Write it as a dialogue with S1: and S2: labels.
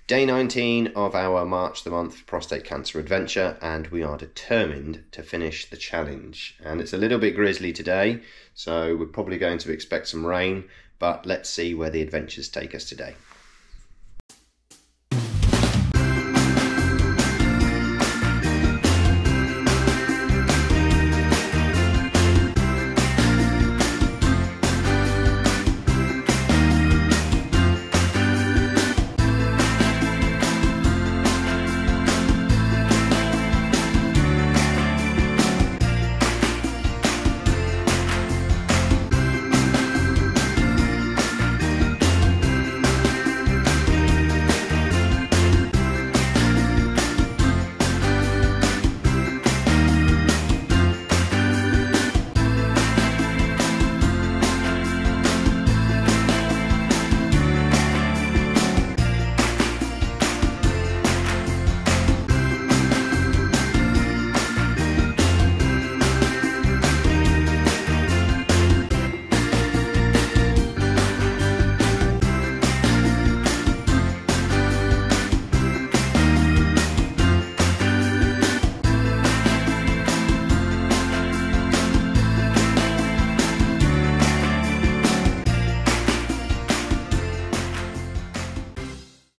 S1: Day 19 of our March the Month prostate cancer adventure, and we are determined to finish the challenge. And it's a little bit grizzly today, so we're probably going to expect some rain, but let's see where the adventures take us today.